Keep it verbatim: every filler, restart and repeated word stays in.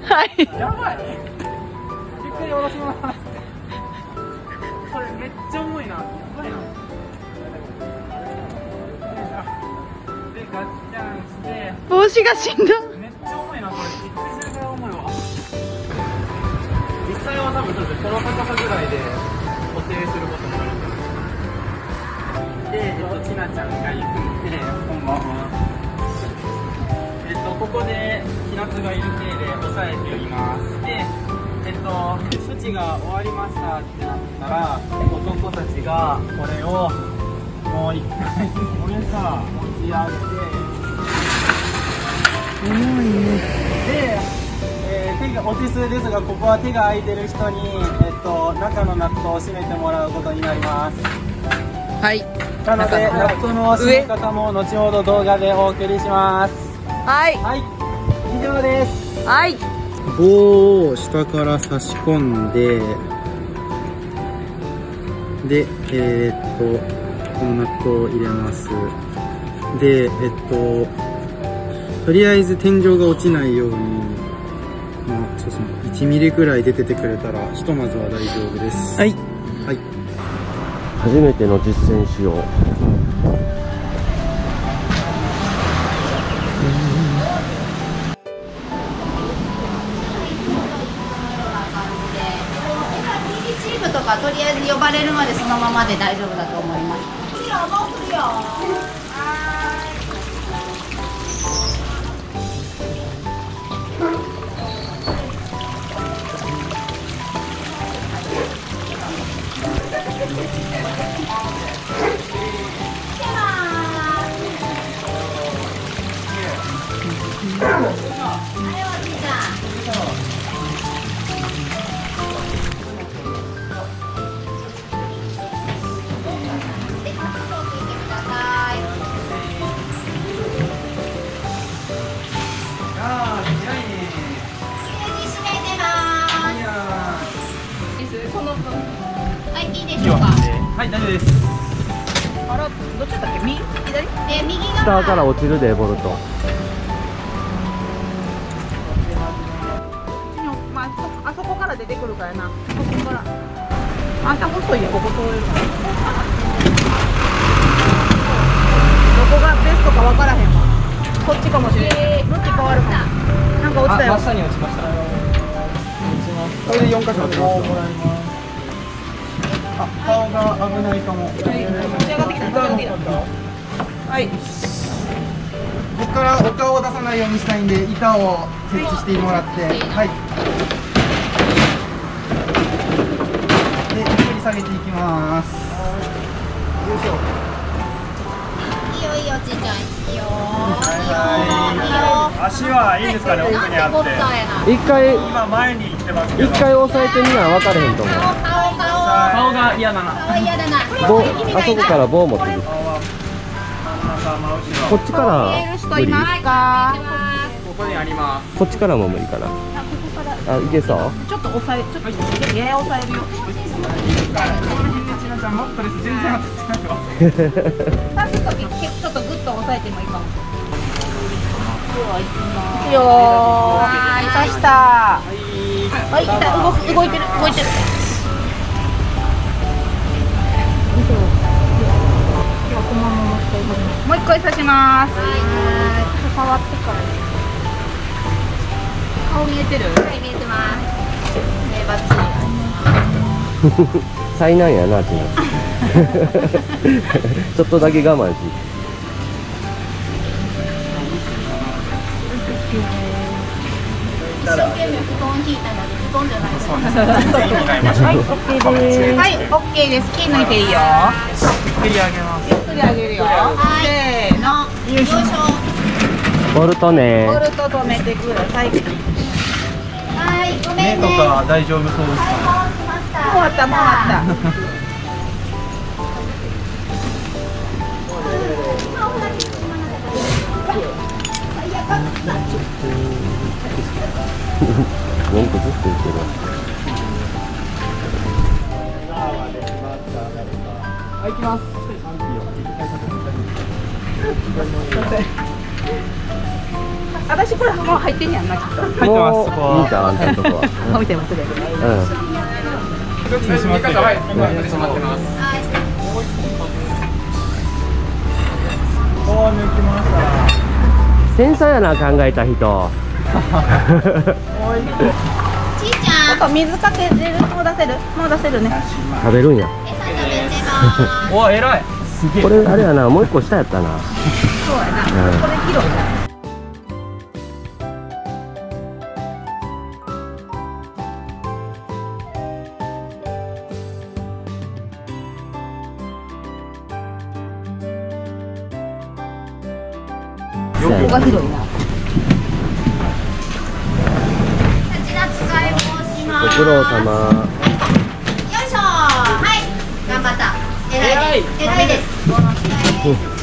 はい。 やばい。ゆっくり下ろします。これめっちゃ重いな。やばいな。で、ガッチャンして。 帽子が死んだ。 めっちゃ重いな、これ。びっくりするぐらい重いわ。実際は多分、この高さぐらいで固定することになる。で、えっと、ちなちゃんが行くんで、こんばんは。えっと、ここで、ひなつがいる体で押さえています。で、えっと、処置が終わりましたってなったら、男たちがこれを、もう一回、これさ、持ち上げて、 重いね。 で、えー、手が落ち数ですが、ここは手が空いてる人に、えっと、中のナットを締めてもらうことになります。 はい。 なので、ナットの締め方も後ほど動画でお送りします。 はい。 はい。以上です。 はい。 棒を下から差し込んで、で、えー、っと、このナットを入れます。で、えっと、とりあえず天井が落ちないように、まあ、そうですね、いちミリくらい出ててくれたら、ひとまずは大丈夫です。はい。はい。 初めての実践しよう。 チームとかとりあえず呼ばれるまでそのままで大丈夫だと思います。いいよ、もう来るよ。 はい、大丈夫です。 あら、どっちだったっけ？右？左？ え、右が下から落ちるで、ボルト。 まあ、あそこから出てくるからな。そこから。あんた細いよ、ここ通れるから。どこがベストかわからへんわ。こっちかもしれない。向き変わるかも。なんか落ちたよ。 真下に落ちました。これでよんかしょもらいます。あ、顔が危ないかも。 はい、仕上がってきた。仕上がってきた。はい。 ここからお顔を出さないようにしたいんで、板を設置してもらって、はい。で、ゆっくり下げていきます。よいしょ。 いいよいいよ、ちいちゃん。いいよ。 はいいいよ。 足はいいんですかね、奥にあって。 一回、 今前に行ってますけど。 一回押さえてみな分かれへんと思う。 顔顔顔。 顔が嫌だな。 顔嫌だな。 棒、あそこから棒持ってる。 顔は真ん中、真後ろ。 こっちから見える人いますか？ ここにあります。 こっちからも無理かな。あ、いけそう。 ちょっと押さえ、ちょっとやや押さえるよ。 ちなちゃん、マットレス全然当たってないわ。 立つとき、ちょっとグッと押さえてもいいかも。いいよー。はい、刺した。はい、動く、動いてる、動いてる。もう一回刺します。ちょっと触ってから。顔見えてる？ はい、見えてます。ね、バッチリ。 災難やな、ちちょっとだけ我慢し。 一生懸命布団引いたのに布団じゃないです。 はい、オッケーです。はい、オッケーです。気抜いていいよ。 ゆっくり上げます。 ゆっくり上げるよ。せーの。 よいしょ。 ボルトね。 ボルト止めてください。 はい、ごめんね。 目とか大丈夫そうですか？ はい、もう来ました。 もう終わった、もう終わった。 文句ずっと言ってる。 はい、行きます。すいません。 私これもう入ってんやんなきっと。 入ってますもうそこは。 いいんちゃうあんたのとこは。 もう見てますね。 うん。 一つにしまってる。 はい、今閉まってます。 おー抜きました。 繊細やな考えた人。 ちいちゃんあと水かけれる、もう出せる、もう出せるね。 食べるんや。 餌食べてますおー偉い。すげえ。 これあれやな、もう一個下やったな。 そうやな。 うんこれ広いな。ここが広いな。 立ちな使い申します。 ご苦労様。 よいしょ。はい、頑張った。偉いです。偉いです。この下へ